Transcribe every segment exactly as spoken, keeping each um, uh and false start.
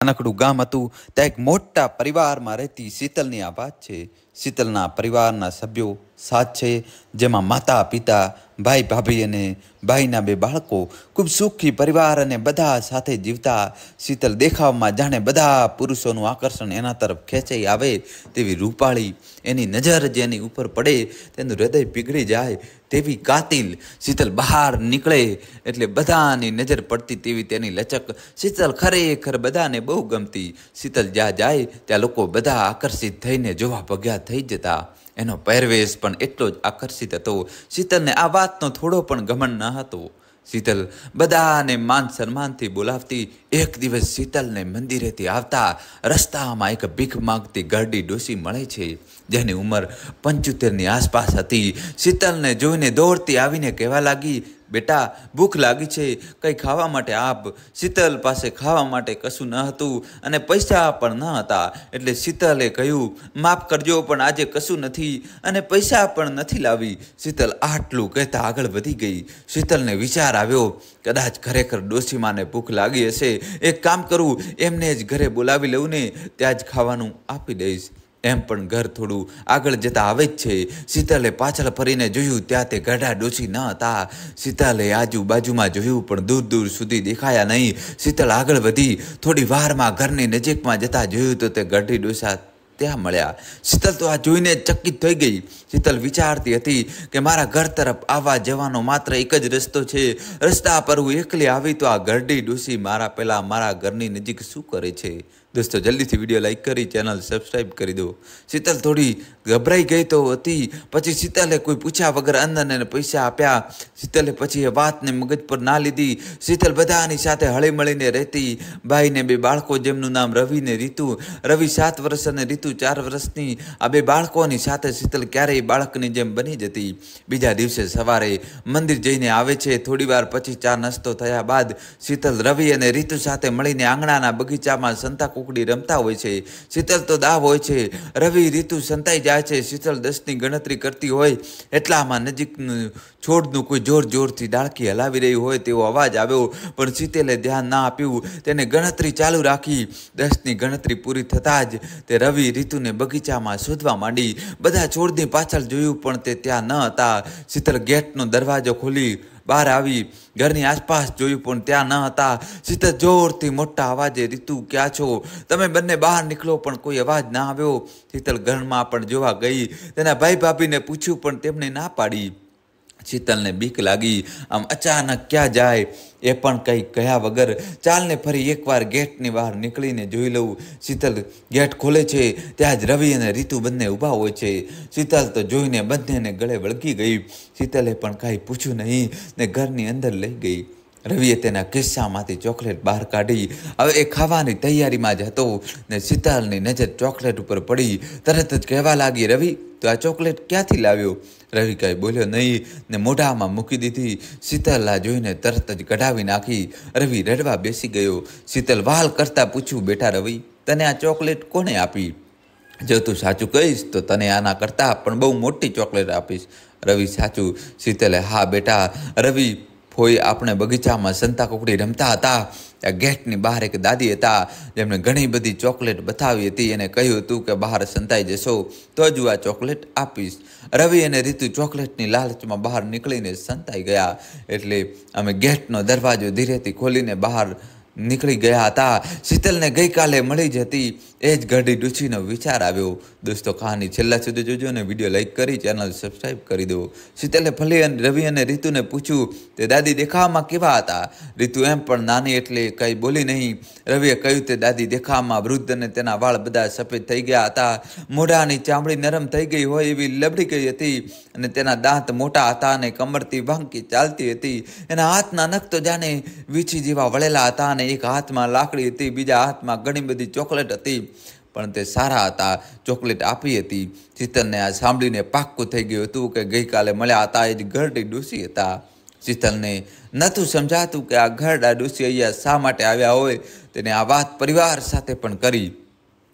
નાનકડું ગામ હતું. ત્યાં એક મોટા પરિવારમાં રહેતી શીતલની આ વાત છે. શીતલના પરિવારના સભ્યો સાત છે, જેમાં માતા પિતા, ભાઈ ભાભી અને ભાઈના બે બાળકો. ખૂબ સુખી પરિવાર અને બધા સાથે જીવતા. શીતલ દેખાવમાં જાણે બધા પુરુષોનું આકર્ષણ એના તરફ ખેંચાઈ આવે તેવી રૂપાળી. એની નજર જેની ઉપર પડે તેનું હૃદય પીગળી જાય તેવી કાતિલ. શીતલ બહાર નીકળે એટલે બધાની નજર પડતી તેવી તેની લચક. શીતલ ખરેખર બધાને બહુ ગમતી. શીતલ જ્યાં જાય ત્યાં લોકો બધા આકર્ષિત થઈને જોવા ભગ્યા થઈ જતા. એનો પહેરવેશ પણ એટલો જ આકર્ષિત હતો. શીતલને આ વાતનો થોડો પણ ઘમંડ ન હતો. શીતલ બધાને માન સન્માનથી બોલાવતી. એક દિવસ શીતલને મંદિરેથી આવતા રસ્તામાં એક ભીખ માંગતી ઘરડી ડોસી મળે છે, જેની ઉંમર પંચોતેરની આસપાસ હતી. શીતલને જોઈને દોડતી આવીને કહેવા લાગી, બેટા ભૂખ લાગી છે, કંઈ ખાવા માટે આપ. શીતલ પાસે ખાવા માટે કશું ન હતું અને પૈસા પણ ન હતા. એટલે શીતલે કહ્યું, માફ કરજો પણ આજે કશું નથી અને પૈસા પણ નથી લાવી. શીતલ આટલું કહેતા આગળ વધી ગઈ. શીતલને વિચાર આવ્યો, કદાચ ખરેખર ડોસીમાને ભૂખ લાગી હશે. એક કામ કરું, એમને જ ઘરે બોલાવી લઉં ને, ત્યાં જ ખાવાનું આપી દઈશ. એમ પણ ઘર થોડું આગળ જતા આવે જ છે. શીતલે પાછળ ફરીને જોયું, ત્યાં તે ગઢા ડોસી ન હતા. શીતલે આજુબાજુમાં જોયું પણ દૂર દૂર સુધી દેખાયા નહીં. શીતલ આગળ વધી. થોડી વારમાં ઘરની નજીકમાં જતા જોયું તો તે ગઢી ડોસા ત્યાં મળ્યા. શીતલ તો આ જોઈને ચકિત થઈ ગઈ. શીતલ વિચારતી હતી કે મારા ઘર તરફ આવવા જવાનો માત્ર એક જ રસ્તો છે. રસ્તા પર હું એકલી આવી તો આ ગરડી ડોસી મારા પહેલાં મારા ઘરની નજીક શું કરે છે? દોસ્તો જલ્દીથી વિડીયો લાઈક કરી ચેનલ સબસ્ક્રાઈબ કરી દો. શીતલ થોડી ગભરાઈ ગઈ તો હતી. પછી શીતલે કોઈ પૂછ્યા વગર અંદરને પૈસા આપ્યા. શીતલે પછી એ વાતને મગજ પર ના લીધી. શીતલ બધાની સાથે હળી મળીને રહેતી. ભાઈને બે બાળકો, જેમનું નામ રવિ ને રીતુ. રવિ સાત વર્ષ અને રીતુ ચાર વર્ષની. આ બે બાળકોની સાથે શીતલ ક્યારેય બાળકની જેમ બની જતી. બીજા દિવસે સવારે મંદિર જઈને આવે છે. થોડી વાર પછી ચા નાસ્તો થયા બાદ શીતલ રવિ અને રીતુ સાથે મળીને આંગણાના બગીચામાં સંતા કુકડી રમતા હોય છે. શીતલ તો દાવ હોય છે. રવિ રીતુ સંતાઈ જાય છે. શીતલ દસની ગણતરી કરતી હોય એટલામાં નજીકનું છોડનું કોઈ જોર જોરથી ડાળખી હલાવી રહ્યું હોય તેવો અવાજ આવ્યો, પણ શીતલે ધ્યાન ના આપ્યું. તેને ગણતરી ચાલુ રાખી. દસની ગણતરી પૂરી થતાં જ તે રવિ રીતુને બગીચામાં શોધવા માંડી. બધા છોડની પાછળ જોયું પણ તે ત્યાં ન હતા. શીતલ ગેટનો દરવાજો ખોલી બહાર આવી. ઘરની આસપાસ જોયું પણ ત્યાં ન હતા. શીતલ જોરથી મોટા અવાજે, રીતુ ક્યાં છો? તમે બંને બહાર નીકળો, પણ કોઈ અવાજ ના આવ્યો. શીતલ ઘરમાં પણ જોવા ગઈ. તેના ભાઈ ભાભીને પૂછ્યું પણ તેમણે ના પાડી. શીતલને બીક લાગી. આમ અચાનક ક્યાં જાય એ પણ કંઈ કહ્યા વગર ચાલને ફરી એકવાર ગેટની બહાર નીકળીને જોઈ લઉં. શીતલ ગેટ ખોલે છે ત્યાં જ રવિ અને રીતુ બંને ઊભા હોય છે. શીતલ તો જોઈને બંનેને ગળે વળગી ગઈ. શીતલે પણ કાંઈ પૂછ્યું નહીં ને ઘરની અંદર લઈ ગઈ. રવિએ તેના ખિસ્સામાંથી ચોકલેટ બહાર કાઢી. હવે એ ખાવાની તૈયારીમાં જ હતો ને શીતલની નજર ચોકલેટ ઉપર પડી. તરત જ કહેવા લાગી, રવિ તો આ ચોકલેટ ક્યાંથી લાવ્યો? રવિ કાંઈ બોલ્યો નહીં ને મોઢામાં મૂકી દીધી. શીતલ આ જોઈને તરત જ કઢાવી નાખી. રવિ રડવા બેસી ગયો. શીતલ વહાલ કરતાં પૂછ્યું, બેટા રવિ, તને આ ચોકલેટ કોણે આપી? જો તું સાચું કહીશ તો તને આના કરતાં પણ બહુ મોટી ચોકલેટ આપીશ. રવિ સાચું? શીતલે હા બેટા. રવિ ફોઈ આપણે બગીચામાં સંતા કુકડી રમતા હતા. ત્યાં ગેટની બહાર એક દાદી હતા જેમણે ઘણી બધી ચોકલેટ બતાવી હતી. એને કહ્યું હતું કે બહાર સંતાઈ જશો તો જ આ ચોકલેટ આપીશ. રવિ અને રીતુ ચોકલેટની લાલચમાં બહાર નીકળીને સંતાઈ ગયા. એટલે અમે ગેટનો દરવાજો ધીરેથી ખોલીને બહાર નીકળી ગયા હતા. શીતલને ગઈકાલે મળી જ હતી. એ જ ઘરડી ડોસીનો વિચાર આવ્યો. દોસ્તો કહાની છેલ્લા સુધી જોજો અને વિડીયો લાઈક કરી ચેનલ સબસ્ક્રાઈબ કરી દો. શીતલે ફલી અને રવિ અને રીતુને પૂછ્યું, તે દાદી દેખાવામાં કેવા હતા? રીતુ એમ પણ નાની એટલે કંઈ બોલી નહીં. રવિએ કહ્યું, તે દાદી દેખાવામાં વૃદ્ધ અને તેના વાળ બધા સફેદ થઈ ગયા હતા. મોઢાની ચામડી નરમ થઈ ગઈ હોય એવી લબડી ગઈ હતી અને તેના દાંત મોટા હતા અને કમરથી વાંકી ચાલતી હતી. એના હાથના નખ તો જાણે વીછી જેવા વળેલા હતા અને એક હાથમાં લાકડી હતી, બીજા હાથમાં ઘણી બધી ચોકલેટ હતી, પણ તે સારા હતા. ચોકલેટ આપી હતી. શીતલને આ સાંભળીને પાક્કું થઈ ગયું હતું કે ગઈકાલે મળ્યા હતા એ જ ઘરડી ડોસી હતા. શીતલને નહોતું સમજાતું કે આ ઘરડા ડોસી અહીંયા શા માટે આવ્યા હોય. તેને આ વાત પરિવાર સાથે પણ કરી.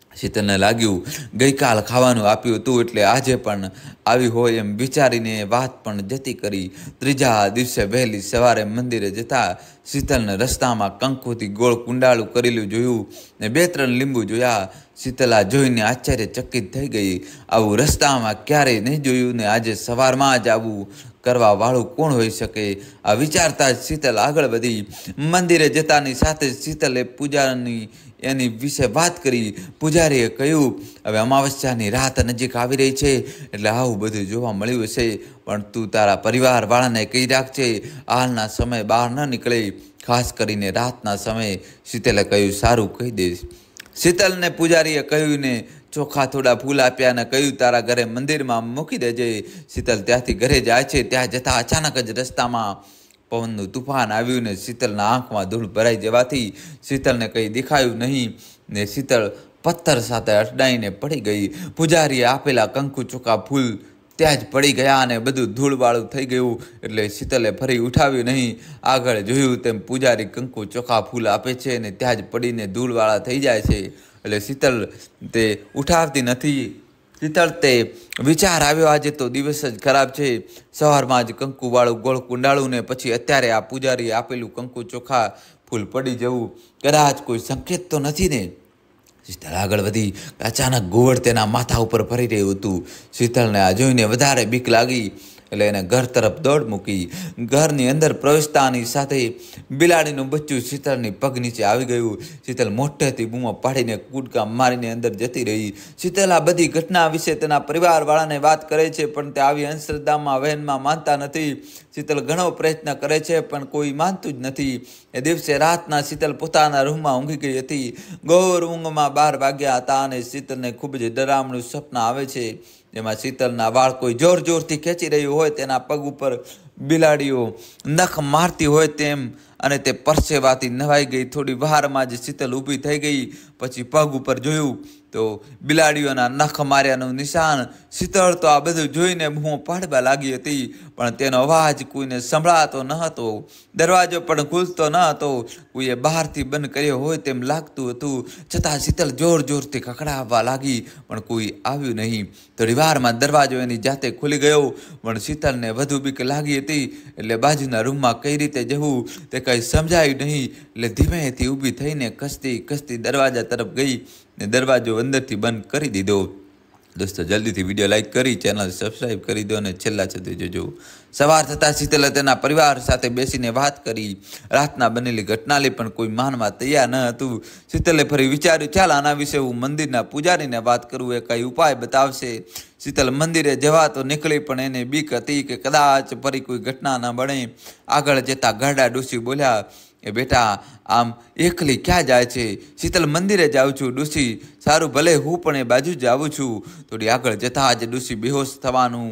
શીતલને લાગ્યું ગઈકાલ ખાવાનું આપ્યું હતું એટલે આજે પણ આવી હોય એમ વિચારીને વાત પણ જતી કરી. ત્રીજા દિવસે વહેલી સવારે મંદિરે જતા શીતલને રસ્તામાં કંકુથી ગોળ કુંડાળું કરેલું જોયું ને બે ત્રણ લીંબુ જોયા. શીતલા જોઈને આશ્ચર્યચકિત થઈ ગઈ. આવું રસ્તામાં ક્યારેય નહીં જોયું ને આજે સવારમાં જ આવું કરવા વાળું કોણ હોઈ શકે? આ વિચારતા જ શીતલ આગળ વધી. મંદિરે જતાની સાથે શીતલે પૂજાની એની વિશે વાત કરી. પૂજારીએ કહ્યું, હવે અમાવસ્યાની રાત નજીક આવી રહી છે એટલે આવું બધું જોવા મળ્યું હશે, પણ તું તારા પરિવારવાળાને કહી રાખજે હાલના સમય બહાર ન નીકળે, ખાસ કરીને રાતના સમયે. શીતલે કહ્યું, સારું, કહી દઈશ. શીતલને પૂજારીએ કહ્યું ને ચોખા થોડા ફૂલ આપ્યા અને કહ્યું, તારા ઘરે મંદિરમાં મૂકી દેજે. શીતલ ત્યાંથી ઘરે જાય છે. ત્યાં જતાં અચાનક જ રસ્તામાં પવનનું તુફાન આવ્યું ને શીતલના આંખમાં ધૂળ ભરાઈ જવાથી શીતલને કંઈ દેખાયું નહીં ને શીતલ પથ્થર સાથે અટડાઈને પડી ગઈ. પૂજારીએ આપેલા કંકુ ચોખા ફૂલ ત્યાં જ પડી ગયા અને બધું ધૂળવાળું થઈ ગયું એટલે શીતલે ફરી ઉઠાવ્યું નહીં. આગળ જોયું તેમ પૂજારી કંકુ ચોખા ફૂલ આપે છે અને ત્યાં જ પડીને ધૂળવાળા થઈ જાય છે એટલે શીતલ તે ઉઠાવતી નથી. શીતળ તે વિચાર આવ્યો, આજે તો દિવસ જ ખરાબ છે. સવારમાં જ કંકુવાળું ગોળ કુંડાળું ને પછી અત્યારે આ પૂજારીએ આપેલું કંકુ ચોખા ફૂલ પડી જવું, કદાચ કોઈ સંકેત તો નથી ને? શીતળ આગળ વધી. અચાનક ઘુવડ તેના માથા ઉપર ફરી રહ્યું હતું. શીતળને આ જોઈને વધારે બીક લાગી એટલે એને ઘર તરફ દોડ મૂકી. ઘરની અંદર પ્રવેશતાની સાથે બિલાડીનું બચ્ચું શીતળની પગ નીચે આવી ગયું. શીતળ મોટેથી બૂમો પાડીને કૂદકા મારીને અંદર જતી રહી. શીતળ આ બધી ઘટના વિશે તેના પરિવારવાળાને વાત કરે છે પણ તે આવી અંધશ્રદ્ધામાં વહેનમાં માનતા નથી. શીતળ ઘણો પ્રયત્ન કરે છે પણ કોઈ માનતું જ નથી. એ દિવસે રાતના શીતળ પોતાના રૂમમાં ઊંઘી ગઈ હતી. ગોર ઊંઘમાં બાર વાગ્યા હતા અને શીતળને ખૂબ જ ડરામણું સપન આવે છે જેમાં શીતળના વાળ કોઈ જોર જોરથી ખેંચી રહ્યું હોય, તેના પગ ઉપર બિલાડીઓ નખ મારતી હોય તેમ અને તે પરસેવાથી નવાઈ ગઈ. થોડી વારમાં જ શીતળ ઊભી થઈ ગઈ. પછી પગ ઉપર જોયું તો બિલાડીઓના નખ માર્યાનું નિશાન. શીતળ તો આ બધું જોઈને બૂમો પાડવા લાગી હતી પણ તેનો અવાજ કોઈને સંભળાતો ન હતો. દરવાજો પણ ખુલતો ન હતો. કોઈએ બહારથી બંધ કર્યો હોય તેમ લાગતું હતું. છતાં શીતળ જોર જોરથી ખખડાવવા લાગી પણ કોઈ આવ્યું નહીં. થોડી વારમાં દરવાજો એની જાતે ખુલી ગયો પણ શીતળને વધુ બીક લાગી હતી એટલે બાજુના રૂમમાં કઈ રીતે જવું તે કંઈ સમજાયું નહીં એટલે ધીમેથી ઊભી થઈને કસતી કસતી દરવાજા તરફ ગઈ ને દરવાજો અંદરથી બંધ કરી દીધો. દોસ્તો, જલ્દીથી વિડીયો લાઇક કરી ચેનલ સબસ્ક્રાઈબ કરી દો અને છેલ્લા સુધી જોજો. સવાર થતાં શીતલે તેના પરિવાર સાથે બેસીને વાત કરી. રાતના બનેલી ઘટનાને પણ કોઈ માનવા તૈયાર ન હતું. શીતલે ફરી વિચાર્યું, ચાલ આના વિશે હું મંદિરના પૂજારીને વાત કરું, એ કઈ ઉપાય બતાવશે. શીતલ મંદિરે જવા તો નીકળી પણ એને બીક હતી કે કદાચ ફરી કોઈ ઘટના ન બને. આગળ જતા ઘરડા ડોશી બોલ્યા, એ બેટા આમ એકલી ક્યાં જાય છે? શીતલ મંદિરે જાઉં છું ડોશી. સારું, ભલે હું પણ એ બાજુ જ આવું છું. થોડી આગળ જતા જ ડોશી બેહોશ થવાનું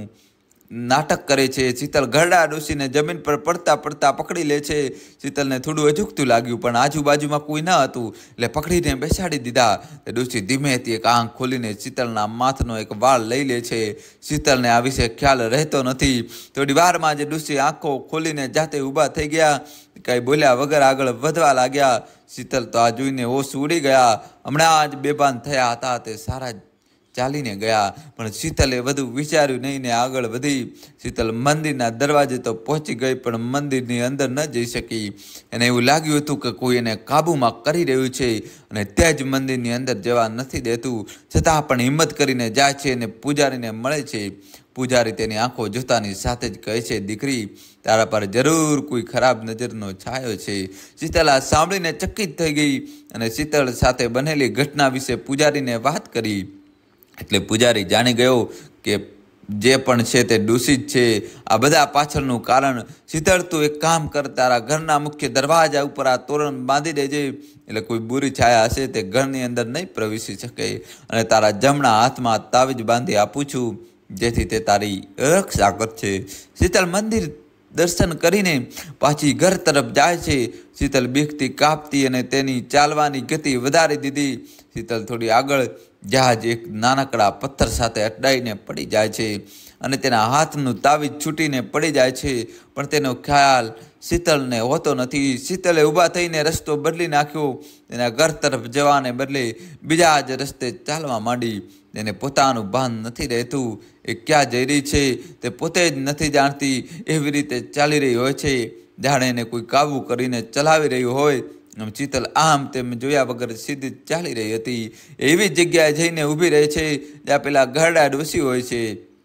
નાટક કરે છે. શીતલ ઘરડા ડોશીને જમીન પર પડતા પડતા પકડી લે છે. શીતલને થોડું અજુકતું લાગ્યું પણ આજુબાજુમાં કોઈ ન હતું એટલે પકડીને બેસાડી દીધા. ડોશી ધીમેથી એક આંખ ખોલીને શીતલના માથનો એક વાળ લઈ લે છે. શીતલને આ વિશે ખ્યાલ રહેતો નથી. થોડી વારમાં જ ડોશી આંખો ખોલીને જાતે ઊભા થઈ ગયા. કંઈ બોલ્યા વગર આગળ વધવા લાગ્યા. શીતલ તો આ જોઈને હોશ ઉડી ગયા. હમણાં જ બેભાન થયા હતા તે સારા ચાલીને ગયા પણ શીતલે વધુ વિચાર્યું નહીં ને આગળ વધી. શીતલ મંદિરના દરવાજે તો પહોંચી ગઈ પણ મંદિરની અંદર ન જઈ શકી. એને એવું લાગ્યું હતું કે કોઈ એને કાબૂમાં કરી રહ્યું છે અને તે જ મંદિરની અંદર જવા નથી દેતું. છતાં પણ હિંમત કરીને જાય છે અને પૂજારીને મળે છે. પૂજારી તેની આંખો જોતાની સાથે જ કહે છે, દીકરી તારા પર જરૂર કોઈ ખરાબ નજરનો છાયો છે. શીતલ આ સાંભળીને ચકિત થઈ ગઈ અને શીતળ સાથે બનેલી ઘટના વિશે પૂજારીને વાત કરી. એટલે પૂજારી જાણી ગયો કે જે પણ છે તે દૂષિત છે. આ બધા પાછળનું કારણ શીતળ તું એક કામ કર, તારા ઘરના મુખ્ય દરવાજા ઉપર આ તોરણ બાંધી દેજે એટલે કોઈ બુરી છાયા હશે તે ઘરની અંદર નહીં પ્રવેશી શકે. અને તારા જમણા હાથમાં તાવીજ બાંધી આપું છું જેથી તે તારી રક્ષા કરશે. શીતળ મંદિર દર્શન કરીને પાછી ઘર તરફ જાય છે. શીતલ બીકથી કાપતી અને તેની ચાલવાની ગતિ વધારી દીધી. શીતલ થોડી આગળ જહાજ એક નાનકડા પથ્થર સાથે અટડાઈને પડી જાય છે. અને તેના હાથનું તાવીજ છૂટીને પડી જાય છે, પણ તેનો ખ્યાલ શીતલને હોતો નથી. શીતલે ઊભા થઈને રસ્તો બદલી નાખ્યો. તેના ઘર તરફ જવાને બદલે બીજા જ રસ્તે ચાલવા માંડી. તેને પોતાનું ભાન નથી રહેતું. એ ક્યાં જઈ રહી છે તે પોતે જ નથી જાણતી. એવી રીતે ચાલી રહી હોય છે જાણે એને કોઈ કાબુ કરીને ચલાવી રહ્યું હોય. શીતલ આમ તેમ જોયા વગર સીધી ચાલી રહી હતી. એવી જગ્યાએ જઈને ઊભી રહે છે જ્યાં પેલા ઘરડા ડોસી હોય છે.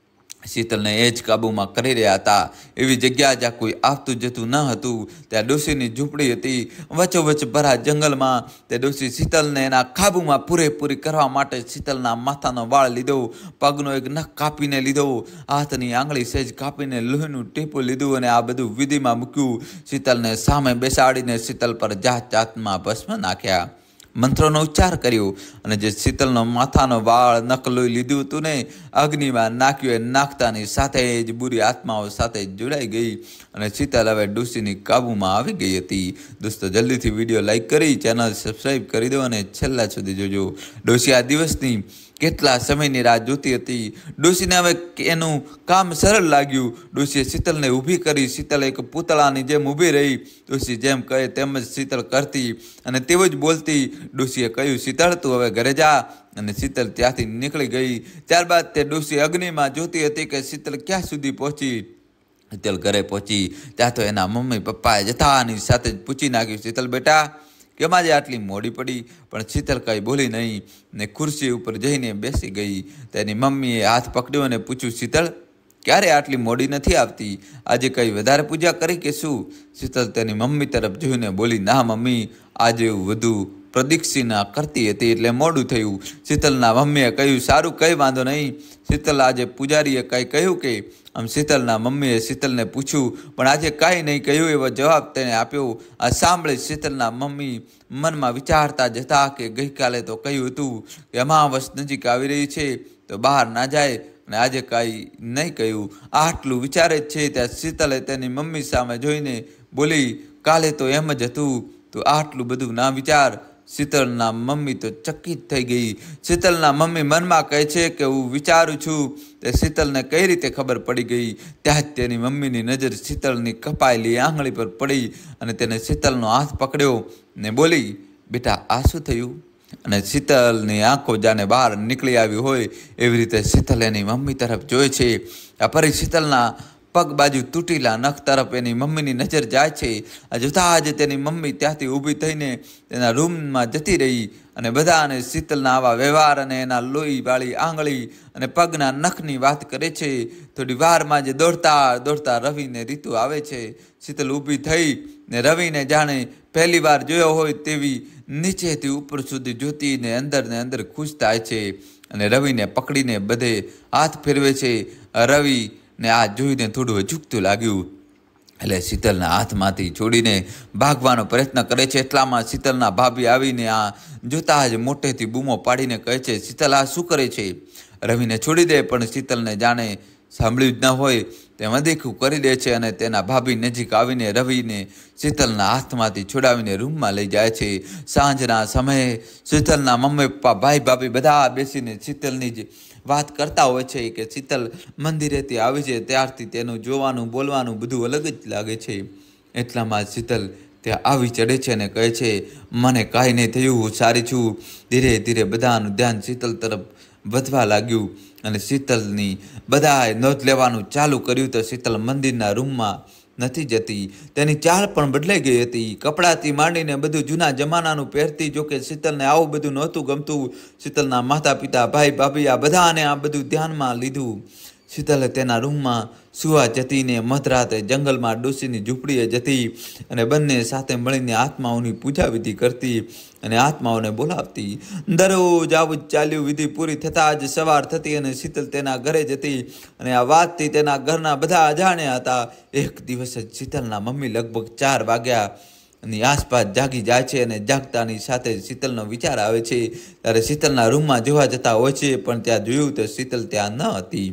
શીતલને એ જ કાબૂમાં કરી રહ્યા હતા. એવી જગ્યા જ્યાં કોઈ આવતું જતું ન હતું. ત્યાં ડોશીની ઝૂંપડી હતી. વચ્ચોવચ્ચ ભરા જંગલમાં તે ડોશી શીતલને એના કાબૂમાં પૂરેપૂરી કરવા માટે શીતલના માથાનો વાળ લીધો, પગનો એક નખ કાપીને લીધો, હાથની આંગળી સહેજ કાપીને લોહીનું ટીપું લીધું અને આ બધું વિધિમાં મૂક્યું. શીતલને સામે બેસાડીને શીતલ પર જાત જાતમાં ભસ્મ નાખ્યા, મંત્રોનો ઉચ્ચાર કર્યો અને જે શીતલનો માથાનો વાળ નખ લોહી લીધું હતું ને અગ્નિમાં નાખ્યું. એ નાખતાની સાથે જ બુરી આત્માઓ સાથે જોડાઈ ગઈ અને શીતલ હવે ડોશીની કાબૂમાં આવી ગઈ હતી. દોસ્તો જલ્દીથી વિડીયો લાઈક કરી ચેનલ સબસ્ક્રાઈબ કરી દો અને છેલ્લા સુધી જોજો. ડોશી આ દિવસની કેટલા સમયની રાહ જોતી હતી. ડોશીને હવે એનું કામ સરળ લાગ્યું. ડોશીએ શીતલને ઊભી કરી. શીતલ એક પૂતળાની જેમ ઊભી રહી. ડોશી જેમ કહે તેમ જ શીતલ કરતી અને તેવું જ બોલતી. ડોશીએ કહ્યું, શીતળ તું હવે ઘરે જા, અને શીતલ ત્યાંથી નીકળી ગઈ. ત્યારબાદ તે ડોશી અગ્નિમાં જોતી હતી કે શીતલ ક્યાં સુધી પહોંચી. શીતલ ઘરે પહોંચી ત્યાં તો એના મમ્મી પપ્પાએ જથાની સાથે જ પૂછી નાખ્યું, શીતલ બેટા કેમ આજે આટલી મોડી પડી? પણ શીતલ કંઈ બોલી નહીં ને ખુરશી ઉપર જઈને બેસી ગઈ. તેની મમ્મીએ હાથ પકડ્યો અને પૂછ્યું, શીતળ ક્યારે આટલી મોડી નથી આવતી? આજે કંઈ વધારે પૂજા કરી કે શું? શીતલ તેની મમ્મી તરફ જોઈને બોલી, ના મમ્મી, આજે એવું વધુ પ્રદક્ષિણા કરતી હતી એટલે મોડું થયું. શીતલના મમ્મીએ કહ્યું, સારું કંઈ વાંધો નહીં. શીતલ આજે પૂજારીએ કંઈ કહ્યું કે? આમ શીતલના મમ્મીએ શીતલને પૂછ્યું, પણ આજે કાંઈ નહીં કહ્યું એવો જવાબ તેણે આપ્યો. આ સાંભળી શીતલના મમ્મી મનમાં વિચારતા જ હતા કે ગઈકાલે તો કહ્યું હતું કે અમાવસ નજીક આવી રહી છે તો બહાર ના જાય, અને આજે કાંઈ નહીં કહ્યું. આટલું વિચારે જ છે ત્યાં શીતલે તેની મમ્મી સામે જોઈને બોલી, કાલે તો એમ જ હતું, તો આટલું બધું ના વિચાર. શીતલના મમ્મી તો ચકિત થઈ ગઈ. શીતલના મમ્મી મનમાં કહે છે કે હું વિચારું છું તે શીતલને કઈ રીતે ખબર પડી ગઈ? ત્યાં જ તેની મમ્મીની નજર શીતલની કપાયેલી આંગળી પર પડી અને તેને શીતલનો હાથ પકડ્યો ને બોલી, બેટા આ શું થયું? અને શીતલની આંખો જાને બહાર નીકળી આવી હોય એવી રીતે શીતલ એની મમ્મી તરફ જોઈ છે. આ ફરી શીતલના પગ બાજુ તૂટેલા નખ તરફ એની મમ્મીની નજર જાય છે. આ જોતા જ તેની મમ્મી ત્યાંથી ઊભી થઈને તેના રૂમમાં જતી રહી અને બધાને શીતલના આવા વ્યવહાર અને એના લોહીવાળી આંગળી અને પગના નખની વાત કરે છે. થોડી વારમાં જ દોડતા દોડતા રવિને રીતુ આવે છે. શીતલ ઊભી થઈ ને રવિને જાણે પહેલી વાર જોયો હોય તેવી નીચેથી ઉપર સુધી જોતી ને અંદર ને અંદર ખુશ થાય છે અને રવિને પકડીને બધે હાથ ફેરવે છે. રવિ ને આ જોઈને થોડું અજુકતું લાગ્યું એટલે શીતલના હાથમાંથી છોડીને ભાગવાનો પ્રયત્ન કરે છે. એટલામાં શીતલના ભાભી આવીને આ જોતા જ મોટેથી બૂમો પાડીને કહે છે, શીતલ આ શું કરે છે? રવિને છોડી દે, પણ શીતલને જાણે સાંભળ્યું જ ન હોય તેમ અદેખું કરી દે છે અને તેના ભાભી નજીક આવીને રવિને શીતલના હાથમાંથી છોડાવીને રૂમમાં લઈ જાય છે. સાંજના સમયે શીતલના મમ્મી પપ્પા ભાઈ ભાભી બધા બેસીને શીતલની જ વાત કરતા હોય છે કે શીતલ મંદિરેથી આવી છે ત્યારથી તેનું જોવાનું બોલવાનું બધું અલગ જ લાગે છે. એટલામાં શીતલ ત્યાં આવી ચડે છે અને કહે છે, મને કાંઈ નહીં થયું, હું સારી છું. ધીરે ધીરે બધાનું ધ્યાન શીતલ તરફ વધવા લાગ્યું અને શીતલની બધાએ નોંધ લેવાનું ચાલુ કર્યું તો શીતલ મંદિરના રૂમમાં નથી જતી. તેની ચાલ પણ બદલાઈ ગઈ હતી. કપડાથી માંડીને બધું જૂના જમાનાનું પહેરતી. જોકે શીતલને આવું બધું નહોતું ગમતું. શીતલના માતા પિતા ભાઈ ભાભી આ બધાને આ બધું ધ્યાનમાં લીધું. શીતલે તેના રૂમમાં સુવા જતીને મધરાતે જંગલમાં ડોશીની ઝૂંપડીએ જતી અને બંને સાથે મળીને આત્માઓની પૂજા વિધિ કરતી અને આત્માઓને બોલાવતી. દરરોજ આવું જ ચાલ્યું. વિધિ પૂરી થતાં જ સવાર થતી અને શીતલ તેના ઘરે જતી અને આ વાતથી તેના ઘરના બધા અજાણ્યા હતા. એક દિવસ જ શીતલના મમ્મી લગભગ ચાર વાગ્યા ની આસપાસ જાગી જાય છે અને જાગતાની સાથે શીતલનો વિચાર આવે છે. ત્યારે શીતલના રૂમમાં જોવા જતા હોય છે, પણ ત્યાં જોયું તો શીતલ ત્યાં ન હતી.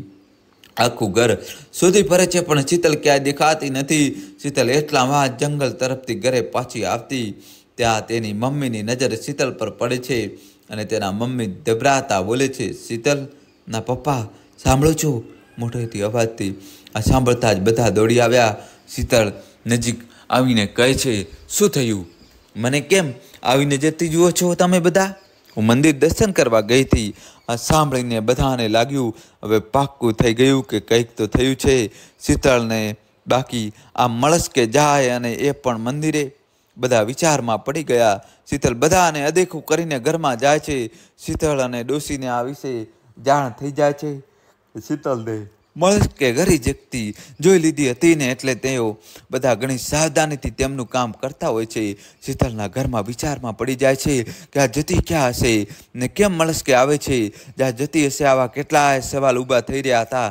આખું ઘર શોધી ફરે છે પણ શીતલ ક્યાંય દેખાતી નથી. શીતલ એટલામાં જંગલ તરફથી ઘરે પાછી આવતી ત્યાં તેની મમ્મીની નજર શીતલ પર પડે છે અને તેના મમ્મી દબરાતા બોલે છે, શીતલના પપ્પા સાંભળો છો, મોટેથી અવાજથી. આ સાંભળતા જ બધા દોડી આવ્યા. શીતળ નજીક આવીને કહે છે, શું થયું? મને કેમ આવીને જતી જુઓ છો તમે બધા? હું મંદિર દર્શન કરવા ગઈ હતી. આ સાંભળીને બધાને લાગ્યું હવે પાક્કું થઈ ગયું કે કંઈક તો થયું છે. શીતળને બાકી આ મળસ્કે જાય અને એ પણ મંદિરે. બધા વિચારમાં પડી ગયા. શીતળ બધાને અદેખું કરીને ઘરમાં જાય છે. શીતળ અને ડોશીને આ વિશે જાણ થઈ જાય છે. શીતળને મળસ્કે ઘરી જગતી જોઈ લીધી હતી ને એટલે તેઓ બધા ઘણી સાવધાનીથી તેમનું કામ કરતા હોય છે. શીતળના ઘરમાં વિચારમાં પડી જાય છે કે આ જતી ક્યાં હશે ને કેમ મળસ્કે આવે છે? જ્યાં જતી હશે આવા કેટલાય સવાલ ઊભા થઈ રહ્યા હતા.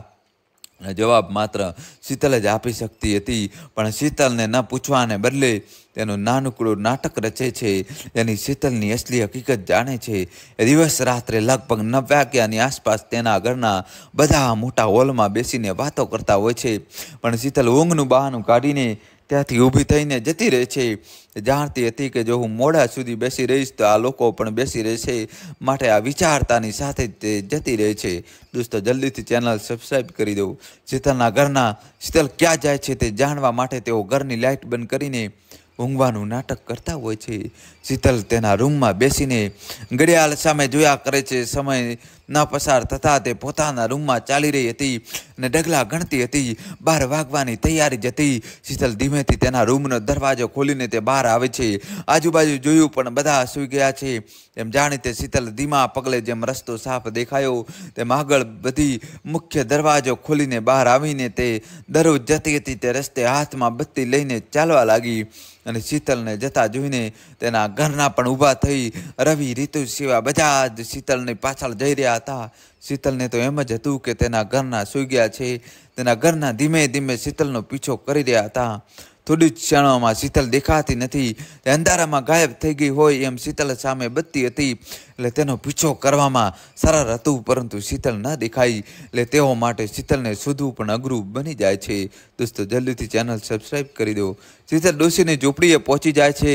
જવાબ માત્ર શીતળ જ આપી શકતી હતી. પણ શીતળને ન પૂછવાને બદલે તેનું નાનકડું નાટક રચે છે. તેની શીતળની અસલી હકીકત જાણે છે. એ દિવસ રાત્રે લગભગ નવ વાગ્યાની આસપાસ તેના ઘરના બધા મોટા હોલમાં બેસીને વાતો કરતા હોય છે. પણ શીતળ ઊંઘનું બહાનું કાઢીને ત્યાંથી ઊભી થઈને જતી રહે છે. જાણતી હતી કે જો હું મોડા સુધી બેસી રહીશ તો આ લોકો પણ બેસી રહેશે, માટે આ વિચારતાની સાથે જ તે જતી રહે છે. દોસ્તો, જલ્દીથી ચેનલ સબસ્ક્રાઈબ કરી દો. શીતળના ઘરના શીતળ ક્યાં જાય છે તે જાણવા માટે તેઓ ઘરની લાઇટ બંધ કરીને ઊંઘવાનું નાટક કરતા હોય છે. શીતળ તેના રૂમમાં બેસીને ઘડિયાળ સામે જોયા કરે છે. સમય ન પસાર થતાં તે પોતાના રૂમમાં ચાલી રહી હતી અને ડગલા ગણતી હતી. બાર વાગવાની તૈયારી જ હતી. શીતળ ધીમેથી તેના રૂમનો દરવાજો ખોલીને તે બહાર આવે છે. આજુબાજુ જોયું પણ બધા સૂઈ ગયા છે. એમ જાણી તે શીતળ ધીમા પગલે જેમ રસ્તો સાફ દેખાયો તેમ આગળ બધી મુખ્ય દરવાજો ખોલીને બહાર આવીને તે દરરોજ જતી હતી તે રસ્તે હાથમાં બત્તી લઈને ચાલવા લાગી. અને શીતળને જતા જોઈને તેના ઘરના પણ ઊભા થઈ. રવિ, રીતુ સિવાય બધા જ શીતળની પાછળ જઈ રહ્યા હતા. શીતળને તો એમ જ હતું કે તેના ઘરના સૂઈ ગયા છે. તેના ઘરના ધીમે ધીમે શીતળનો પીછો કરી રહ્યા હતા. થોડી જ ક્ષણોમાં શીતળ દેખાતી નથી. તે અંધારામાં ગાયબ થઈ ગઈ હોય એમ શીતળ સામે બત્તી હતી એટલે તેનો પીછો કરવામાં સરળ હતું. પરંતુ શીતળ ન દેખાઈ એટલે તેઓ માટે શીતળને શોધવું પણ અઘરું બની જાય છે. દોસ્તો, જલ્દીથી ચેનલ સબસ્ક્રાઈબ કરી દો. શીતળ ડોશીની ઝૂંપડીએ પહોંચી જાય છે.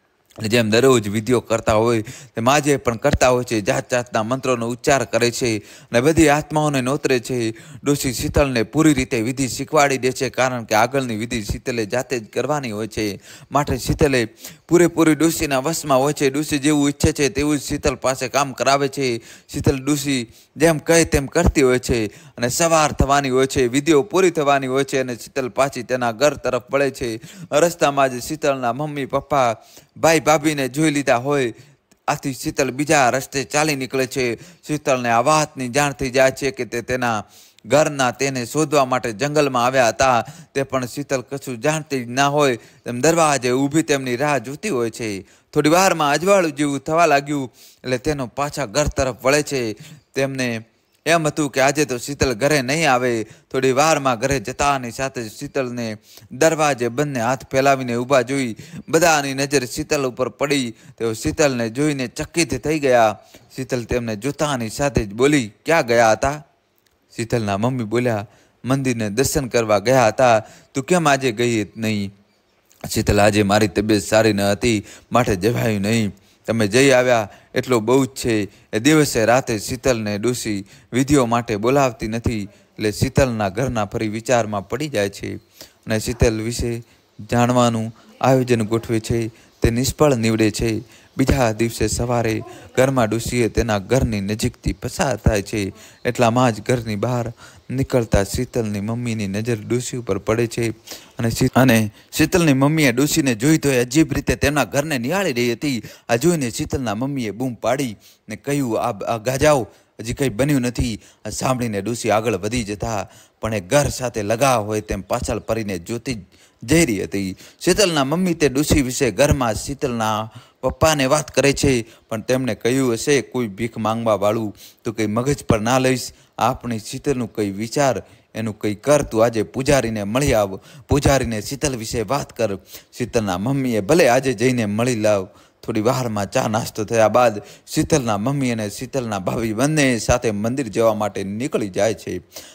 જેમ દરરોજ વિધિઓ કરતા હોય તેમ આજે પણ કરતા હોય છે. જાત જાતના મંત્રોનો ઉચ્ચાર કરે છે અને બધી આત્માઓને નોતરે છે. ડોશી શીતળને પૂરી રીતે વિધિ શીખવાડી દે છે, કારણ કે આગળની વિધિ શીતલે જાતે જ કરવાની હોય છે. માટે શીતલે પૂરેપૂરી ડોશીના વશમાં હોય છે. ડોશી જેવું ઈચ્છે છે તેવું જ શીતળ પાસે કામ કરાવે છે. શીતળ ડોશી જેમ કહે તેમ કરતી હોય છે અને સવાર થવાની હોય છે. વિધિઓ પૂરી થવાની હોય છે અને શીતળ પાછી તેના ઘર તરફ વળે છે. રસ્તામાં જ શીતળના મમ્મી પપ્પા ભાઈ ભાભીને જોઈ લીધા હોય. આથી શીતળ બીજા રસ્તે ચાલી નીકળે છે. શીતળને આ વાતની જાણ થઈ જાય છે કે તે તેના ઘરના તેને શોધવા માટે જંગલમાં આવ્યા હતા. તે પણ શીતળ કશું જાણતી જ ના હોય તેમ દરવાજે ઊભી તેમની રાહ જોતી હોય છે. થોડી વારમાં અજવાળું જેવું થવા લાગ્યું એટલે તેનો પાછા ઘર તરફ વળે છે. તેમને એમ હતું કે આજે તો શીતળ ઘરે નહીં આવે. થોડી વારમાં ઘરે જતાની સાથે શીતળને દરવાજે બંને હાથ ફેલાવીને ઊભા જોઈ બધાની નજર શીતળ ઉપર પડી. તેઓ શીતળને જોઈને ચકિત થઈ ગયા. શીતળ તેમને જોતાની સાથે જ બોલી, ક્યાં ગયા હતા? શીતળના મમ્મી બોલ્યા, મંદિરને દર્શન કરવા ગયા હતા. તું કેમ આજે ગઈ નહીં? શીતળ, આજે મારી તબિયત સારી ન હતી માટે જવાયું નહીં. તમે જઈ આવ્યા એટલો બહુ જ છે. એ દિવસે રાતે શીતળને ડોશી વિધિઓ માટે બોલાવતી નથી એટલે શીતળના ઘરના ફરી વિચારમાં પડી જાય છે અને શીતળ વિશે જાણવાનું આયોજન ગોઠવે છે. તે નિષ્ફળ નીવડે છે. બીજા દિવસે સવારે ઘરમાં ડોશીએ તેના ઘરની નજીકથી પસાર થાય છે. એટલામાં જ ઘરની બહાર નીકળતા શીતળની મમ્મીની નજર ડોશી ઉપર પડે છે અને અને શીતળની મમ્મીએ ડોશીને જોઈ તો અજીબ રીતે તેના ઘરને નિહાળી રહી હતી. આ જોઈને શીતળના મમ્મીએ બૂમ પાડી ને કહ્યું, આ ગાજાઓ, હજી કંઈ બન્યું નથી. આ સાંભળીને ડોશી આગળ વધી જતા પણ એ ઘર સાથે લગાવ હોય તેમ પાછળ ફરીને જોતી જઈ રહી હતી. શીતળના મમ્મી તે ડોશી વિશે ઘરમાં શીતળના પપ્પાને વાત કરે છે પણ તેમણે કહ્યું હશે કોઈ ભીખ માંગવા વાળું તો કંઈ મગજ પર ના લઈશ. આપણી શીતળનું કંઈ વિચાર, એનું કંઈ કર. તું આજે પૂજારીને મળી આવ. પૂજારીને શીતળ વિશે વાત કર. શીતળના મમ્મીએ ભલે આજે જઈને મળી લાવ. થોડી વારમાં ચા નાસ્તો થયા બાદ શીતળના મમ્મી અને શીતળના ભાભી બંને સાથે મંદિર જવા માટે નીકળી જાય છે.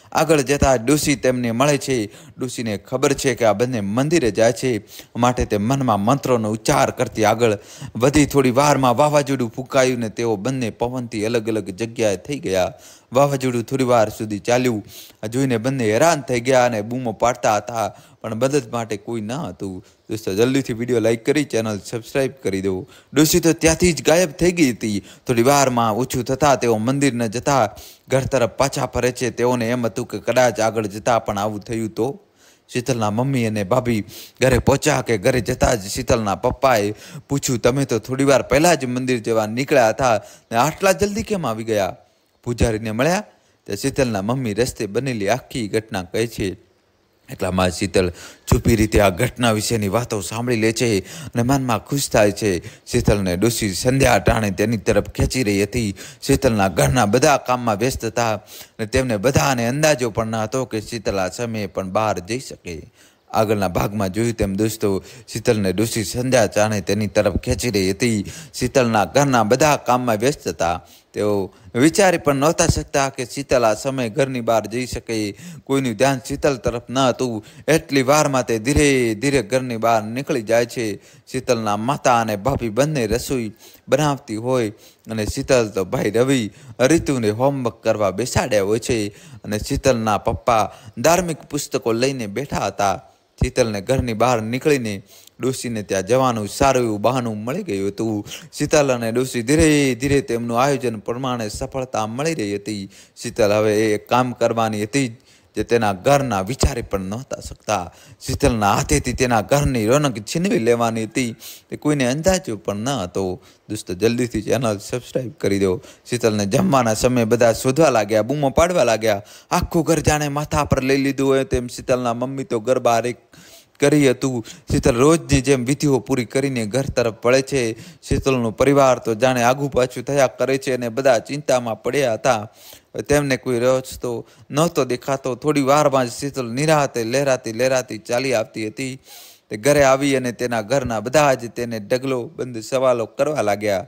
આગળ જતા ડોશી તેમને મળે છે। ડોશીને ખબર છે કે આ બંને મંદિરે જાય છે, માટે તે મનમાં મંત્રોનો ઉચ્ચાર કરતી આગળ વધી। થોડી વારમાં વાવાઝોડું ફૂંકાયું ને તેઓ બંને પવનથી અલગ અલગ જગ્યાએ થઈ ગયા। વાવાઝોડું થોડી વાર સુધી ચાલ્યું। આ જોઈને બંને હેરાન થઈ ગયા અને બૂમો પાડતા હતા, પણ મદદ માટે કોઈ ન હતું। દોસ્તો જલ્દીથી વિડીયો લાઈક કરી ચેનલ સબસ્ક્રાઈબ કરી દો। ડોશી તો ત્યાંથી જ ગાયબ થઈ ગઈ હતી। થોડી વારમાં ઓછું થતાં તેઓ મંદિર ન જતા ઘર તરફ પાછા ફરે છે। તેઓને એમ હતું કે કદાચ આગળ જતા પણ આવું થયું તો? શીતલના મમ્મી અને ભાભી ઘરે પહોંચ્યા કે ઘરે જતાં જ શીતલના પપ્પાએ પૂછ્યું, તમે તો થોડી વાર પહેલાં જ મંદિર જવા નીકળ્યા હતા ને આટલા જલ્દી કેમ આવી ગયા? પૂજારીને મળ્યા? તે શીતલના મમ્મી રસ્તે બનેલી આખી ઘટના કહે છે। એટલામાં શીતલ છુપી રીતે આ ઘટના વિશેની વાતો સાંભળી લે છે અને મનમાં ખુશ થાય છે। શીતલને ડોશી સંધ્યા ટાણે તેની તરફ ખેંચી રહી હતી। શીતલના ઘરના બધા કામમાં વ્યસ્ત હતા અને તેમને બધાને અંદાજો પણ ન હતો કે શીતલ આ સમયે પણ બહાર જઈ શકે। આગળના ભાગમાં જોયું તેમ દોસ્તો શીતલને ડોશી સંધ્યા ટાણે તેની તરફ ખેંચી રહી હતી। શીતલના ઘરના બધા કામમાં વ્યસ્ત હતા। તેઓ વિચારી પણ નહોતા શકતા કે શીતલ આ સમયે ઘરની બહાર જઈ શકે। કોઈનું ધ્યાન શીતલ તરફ ન હતું। એટલી વારમાં તે ધીરે ધીરે ઘરની બહાર નીકળી જાય છે। શીતલના માતા અને ભાભી બંને રસોઈ બનાવતી હોય અને શીતલ તો ભાઈ રવિ રીતુને હોમવર્ક કરવા બેસાડ્યા હોય છે અને શીતલના પપ્પા ધાર્મિક પુસ્તકો લઈને બેઠા હતા। શીતલને ઘરની બહાર નીકળીને ડોશીને ત્યાં જવાનું સારું એવું બહાનું મળી ગયું હતું। શીતલ અને ડોશી ધીરે ધીરે તેમનું આયોજન પ્રમાણે સફળતા મળી રહી હતી। શીતલ હવે એ કામ કરવાની હતી જે તેના ઘરના વિચારી પણ નહોતા શકતા। શીતલના હાથેથી તેના ઘરની રોનક છીનવી લેવાની હતી તે કોઈને અંદાજો પણ ન હતો। દોસ્તો જલ્દીથી ચેનલ સબસ્ક્રાઈબ કરી દો। શીતલને જમવાના સમયે બધા શોધવા લાગ્યા, બૂમો પાડવા લાગ્યા। આખું ઘર જાણે માથા પર લઈ લીધું હોય તેમ શીતલના મમ્મી તો ઘર બહાર એક કરી હતું। શીતલ રોજની જેમ વિધિઓ પૂરી કરીને ઘર તરફ વળે છે। શીતલનો પરિવાર તો જાણે આગુ પાછું થયા કરે છે અને બધા ચિંતામાં પડ્યા હતા। તેમને કોઈ રસ્તો નહોતો દેખાતો। થોડી વારમાં જ શીતલ નિરાતે લહેરાતી લહેરાતી ચાલી આવતી હતી। તે ઘરે આવી અને તેના ઘરના બધા જ તેને ઢગલો બંધ સવાલો કરવા લાગ્યા,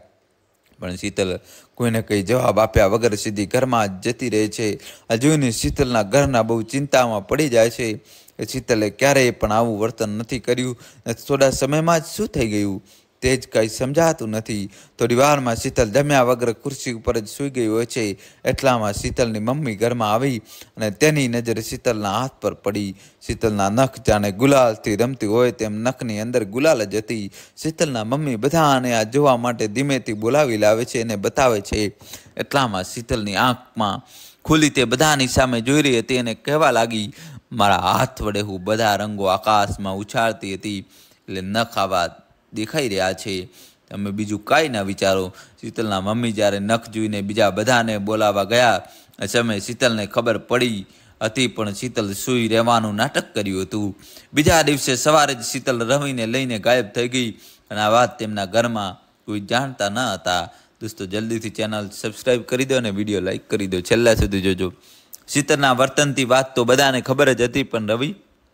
પણ શીતલ કોઈને કંઈ જવાબ આપ્યા વગર સીધી ઘરમાં જ જતી રહે છે। આ જોઈને શીતલના ઘરના બહુ ચિંતામાં પડી જાય છે કે શીતલે ક્યારેય પણ આવું વર્તન નથી કર્યું, થોડા સમયમાં જ શું થઈ ગયું તે જ કંઈ સમજાતું નથી। થોડી વારમાં શીતલ જમ્યા વગર ખુરશી ઉપર જ સૂઈ ગઈ હોય છે। એટલામાં શીતલની મમ્મી ઘરમાં આવી અને તેની નજર શીતલના હાથ પર પડી। શીતલના નખ જાણે ગુલાલથી રમતી હોય તેમ નખની અંદર ગુલાલ જ હતી। શીતલના મમ્મી બધાને આ જોવા માટે ધીમેથી બોલાવી લાવે છે અને બતાવે છે। એટલામાં શીતલની આંખમાં ખુલી તે બધાની સામે જોઈ રહી હતી અને કહેવા લાગી, મારા હાથ વડે હું બધા રંગો આકાશમાં ઉછાળતી હતી એટલે નખ આવા દેખાઈ રહ્યા છે, તમે બીજું કાંઈ ના વિચારો। શીતલના મમ્મી જ્યારે નખ જોઈને બીજા બધાને બોલાવવા ગયા એ સમયે શીતલને ખબર પડી હતી, પણ શીતલ સૂઈ રહેવાનું નાટક કર્યું હતું। બીજા દિવસે સવારે જ શીતલ રવિને લઈને ગાયબ થઈ ગઈ અને આ વાત તેમના ઘરમાં કોઈ જાણતા ન હતા। દોસ્તો જલ્દીથી ચેનલ સબસ્ક્રાઈબ કરી દો અને વિડીયો લાઈક કરી દો, છેલ્લા સુધી જોજો। શીતલના વર્તનથી વાત તો બધાને ખબર જ હતી, પણ રવિ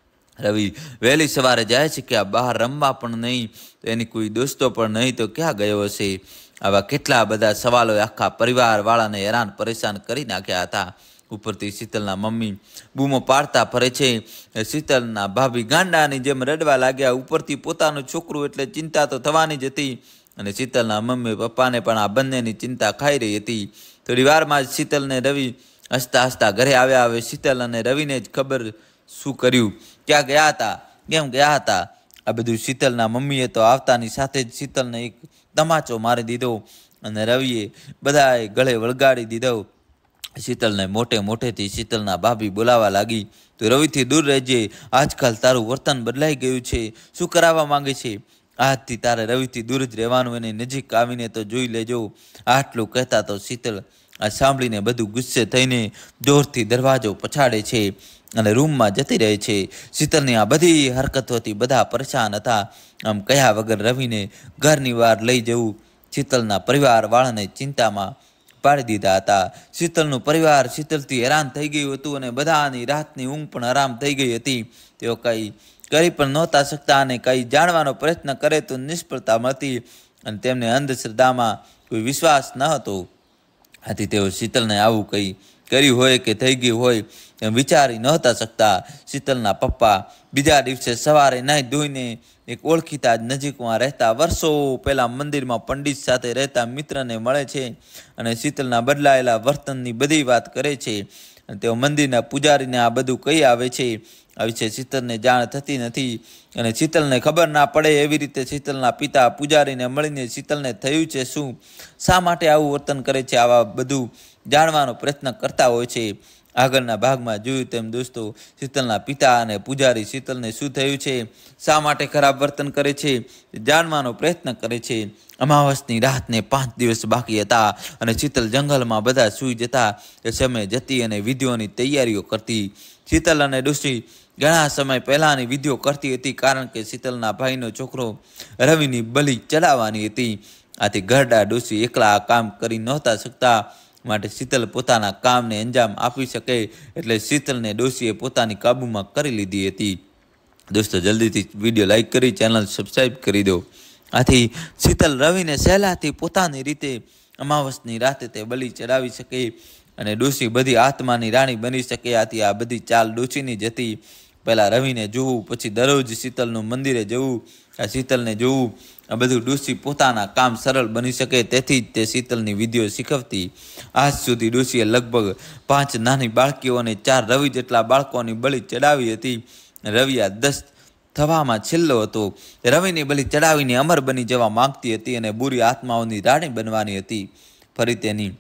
રવિ વહેલી સવારે જાય છે કે આ બહાર રમવા પણ નહીં, તો એની કોઈ દોસ્તો પણ નહીં, તો ક્યાં ગયો હશે? આવા કેટલા બધા સવાલોએ આખા પરિવારવાળાને હેરાન પરેશાન કરી નાખ્યા હતા। ઉપરથી શીતલના મમ્મી બૂમો પાડતા ફરે છે। શીતલના ભાભી ગાંડાની જેમ રડવા લાગ્યા। ઉપરથી પોતાનું છોકરું એટલે ચિંતા તો થવાની જ હતી અને શીતલના મમ્મી પપ્પાને પણ આ બંનેની ચિંતા ખાઈ રહી હતી। થોડી વારમાં જ શીતલ ને રવિ હસતા હસતા ઘરે આવ્યા। હવે શીતલ અને રવિને જ ખબર શું કર્યું, ક્યાં ગયા હતા, કેમ ગયા હતા, આ બધું શીતલના મમ્મીએ તો આવતાની સાથે જ શીતલને એક તમાચો મારી દીધો અને રવિએ બધાએ ગળે વળગાડી દીધો। શીતલને મોટે મોટેથી શીતલના ભાભી બોલાવા લાગી, તો રવિથી દૂર રહેજે, આજકાલ તારું વર્તન બદલાઈ ગયું છે, શું કરાવવા માંગે છે? આજથી તારે રવિથી દૂર જ રહેવાનું, એની નજીક આવીને તો જોઈ લેજો। આટલું કહેતા તો શીતલ આ સાંભળીને બધું ગુસ્સે થઈને જોરથી દરવાજો પછાડે છે અને રૂમમાં જતી રહે છે। શીતલની આ બધી હરકતોથી બધા પરેશાન હતા। આમ કહ્યા વગર રવિને ઘરની બહાર લઈ જવું શીતલના પરિવારવાળાને ચિંતામાં પાડી દીધા હતા। શીતલનું પરિવાર શીતલથી હેરાન થઈ ગયું હતું અને બધાની રાતની ઊંઘ પણ હરામ થઈ ગઈ હતી। તેઓ કંઈ કરી પણ નહોતા શકતા અને કંઈ જાણવાનો પ્રયત્ન કરે તો નિષ્ફળતા મળતી અને તેમને અંધશ્રદ્ધામાં કોઈ વિશ્વાસ ન હતો। આથી તેઓ શીતલને આવું કંઈ કર્યું હોય કે થઈ ગયું હોય એમ વિચારી નહોતા શકતા. શીતલના પપ્પા બીજા દિવસે સવારે નાહી ધોઈને એક ઓળખીતા જ નજીકમાં રહેતા વર્ષો પહેલાં મંદિરમાં પંડિત સાથે રહેતા મિત્રને મળે છે અને શીતલના બદલાયેલા વર્તનની બધી વાત કરે છે. અને તેઓ મંદિરના પૂજારીને આ બધું કહી આવે છે. આ વિશે શીતલને જાણ થતી નથી અને શીતલને ખબર ના પડે એવી રીતે શીતલના પિતા પૂજારીને મળીને શીતલને થયું છે શું, શા માટે આવું વર્તન કરે છે, આવા બધું જાણવાનો પ્રયત્ન કરતા હોય છે. આગળના ભાગમાં જોયું તેમ દોસ્તો શીતલના પિતા અને પૂજારી શીતલને શું થયું છે, શા માટે ખરાબ વર્તન કરે છે જાણવાનો પ્રયત્ન કરે છે. અમાવસની રાતને પાંચ દિવસ બાકી હતા અને શીતલ જંગલમાં બધા સૂઈ જતા એ સમયે જતી અને વિધિઓની તૈયારીઓ કરતી. શીતલ અને ડોશી ઘણા સમય પહેલાંની વિધિઓ કરતી હતી કારણ કે શીતલના ભાઈનો છોકરો રવિની બલી ચડાવવાની હતી. આથી ઘરડા ડોશી એકલા આ કામ કરી નહોતા શકતા માટે શીતલ પોતાના કામને અંજામ આપી શકે એટલે શીતલને ડોશીએ પોતાની કાબૂમાં કરી લીધી હતી. દોસ્તો જલ્દીથી વિડીયો લાઈક કરી ચેનલ સબસ્ક્રાઈબ કરી દો. આથી શીતલ રવિને સહેલાથી પોતાની રીતે અમાવસની રાતે તે બલી ચડાવી શકે અને ડોશી બધી આત્માની રાણી બની શકે. આથી આ બધી ચાલ ડોશીની જ હતી. પહેલાં રવિને જોવું, પછી દરરોજ શીતલનું મંદિરે જવું, આ શીતલને જોવું, આ બધું ડોશી પોતાના કામ સરળ બની શકે તેથી જ તે શીતલની વિધિઓ શીખવતી. આજ સુધી ડોશીએ લગભગ પાંચ નાની બાળકીઓને ચાર રવિ જેટલા બાળકોની બલી ચડાવી હતી. રવિ આ દસ થવામાં છેલ્લો હતો. રવિની બલી ચડાવીને અમર બની જવા માંગતી હતી અને બુરી આત્માઓની રાણી બનવાની હતી. ફરી તેની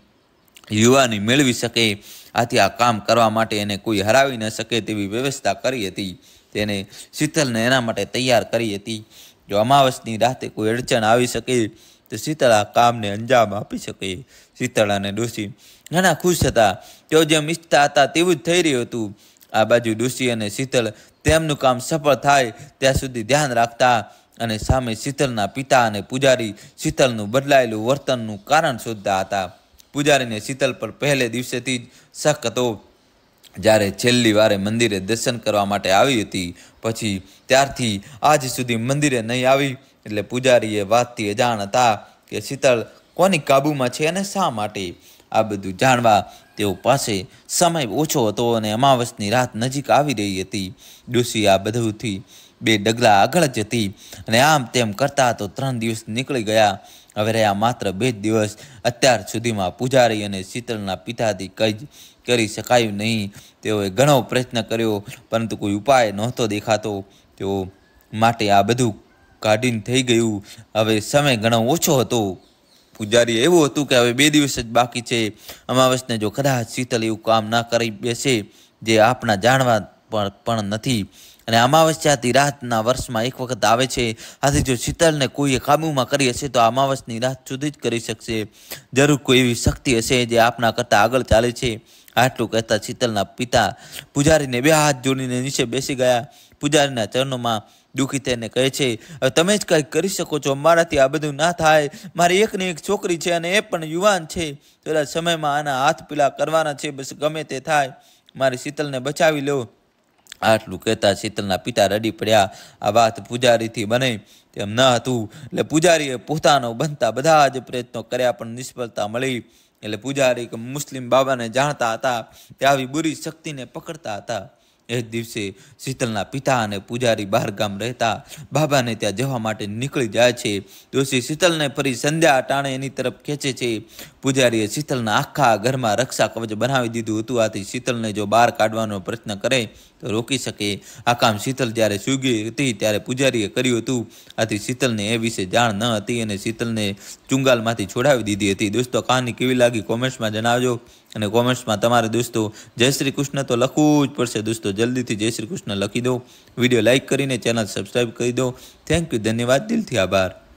યુવાની મેળવી શકે. આથી આ કામ કરવા માટે એને કોઈ હરાવી ન શકે તેવી વ્યવસ્થા કરી હતી. તેને શીતલને એના માટે તૈયાર કરી હતી. જો અમાવસની રાતે કોઈ અડચણ આવી શકે તો શીતળ આ કામને અંજામ આપી શકે. શીતળ અને ડોશી ઘણા ખુશ હતા. તેઓ જેમ ઈચ્છતા હતા તેવું જ થઈ રહ્યું હતું. આ બાજુ ડોશી અને શીતળ તેમનું કામ સફળ થાય ત્યાં સુધી ધ્યાન રાખતા અને સામે શીતલના પિતા અને પૂજારી શીતલનું બદલાયેલું વર્તનનું કારણ શોધતા હતા. પૂજારીને શીતલ પર પહેલે દિવસેથી જ શક હતો. જ્યારે છેલ્લી વારે મંદિરે દર્શન કરવા માટે આવી હતી પછી ત્યારથી આજ સુધી મંદિરે નહીં આવી એટલે પૂજારીએ વાતથી અજાણ હતા કે શીતળ કોની કાબૂમાં છે અને શા માટે. આ બધું જાણવા તેઓ પાસે સમય ઓછો હતો અને અમાવસની રાત નજીક આવી રહી હતી. ડોશી આ બધુંથી બે ડગલા આગળ જ હતી અને આમ તેમ કરતા તો ત્રણ દિવસ નીકળી ગયા. હવે રહ્યા માત્ર બે જ દિવસ. અત્યાર સુધીમાં પૂજારી અને શીતળના પિતાથી કંઈ જ કરી શકાયું નહીં. તેઓએ ઘણો પ્રયત્ન કર્યો પરંતુ કોઈ ઉપાય નહોતો દેખાતો. તેઓ માટે આ બધું કાઢીને થઈ ગયું. હવે સમય ઘણો ઓછો હતો. પૂજારી એવું હતું કે હવે બે દિવસ જ બાકી છે. અમાવસને જો કદાચ શીતલ એવું કામ ના કરી બેસે જે આપણા જાણવા પણ નથી અને અમાવસ્યાથી રાતના વર્ષમાં એક વખત આવે છે. આથી જો શીતલને કોઈએ કાબૂમાં કરી હશે તો અમાવસની રાત સુધી જ કરી શકશે. જરૂર કોઈ એવી શક્તિ હશે જે આપણા કરતાં આગળ ચાલે છે. આટલું કહેતા શીતલના પિતા પૂજારીને બે હાથ જોડીને નીચે બેસી ગયા. પૂજારીના ચરણોમાં દુઃખી થઈને કહે છે, હવે તમે જ કંઈક કરી શકો છો. મારાથી આ બધું ના થાય. મારી એકની એક છોકરી છે અને એ પણ યુવાન છે. થોડા સમયમાં આના હાથ પીલા કરવાના છે. બસ ગમે તે થાય મારી શીતલને બચાવી લો. આટલું કહેતા શીતલના પિતા રડી પડ્યા. આ વાત પૂજારીથી બને તેમ ન હતું એટલે પૂજારીએ પોતાનો બનતા બધા જ પ્રયત્નો કર્યા પણ નિષ્ફળતા મળી. એટલે પૂજારી મુસ્લિમ બાબાને જાણતા હતા તે આવી બુરી શક્તિને પકડતા હતા. એ જ દિવસે શીતલના પિતા અને પૂજારી બહાર ગામ રહેતા બાબાને ત્યાં જવા માટે નીકળી જાય છે. ડોશી શીતલને ફરી સંધ્યા ટાણે એની તરફ ખેંચે છે. પૂજારીએ શીતલના આખા ઘરમાં રક્ષા કવચ બનાવી દીધું હતું. આથી શીતલને જો બહાર કાઢવાનો પ્રયત્ન કરે તો રોકી શકે. આ કામ શીતલ જ્યારે સૂઈ હતી ત્યારે પૂજારીએ કર્યું હતું. આથી શીતલને એ વિશે જાણ ન હતી અને શીતલને ચુંગાલમાંથી છોડાવી દીધી હતી. દોસ્તો કહાની કેવી લાગી કોમેન્ટ્સમાં જણાવજો અને કોમેન્ટ્સમાં તમારે દોસ્તો જય શ્રી કૃષ્ણ તો લખવું જ પડશે. દોસ્તો જલ્દીથી જય શ્રી કૃષ્ણ લખી દો. વિડીયો લાઇક કરીને ચેનલ સબસ્ક્રાઈબ કરી દો. થેન્ક યુ, ધન્યવાદ, દિલથી આભાર.